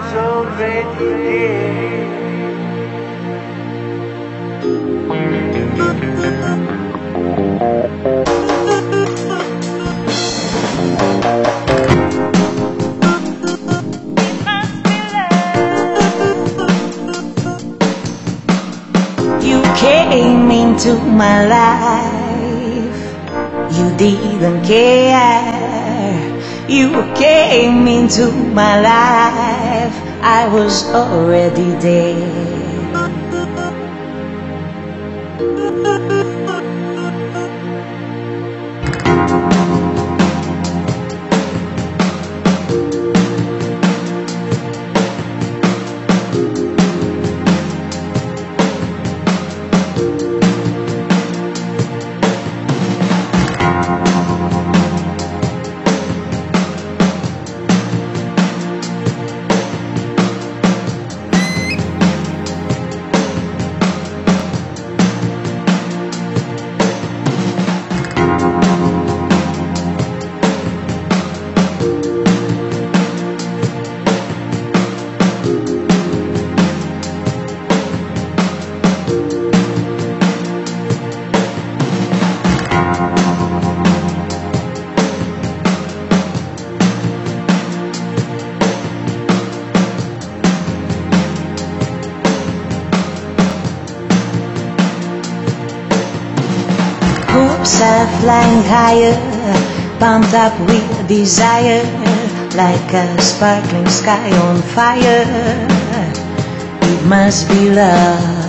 already there. You came into my life, you didn't care. You came into my life, I was already there. Hopes are flying higher, pumped up with desire, like a sparkling sky on fire. It must be love.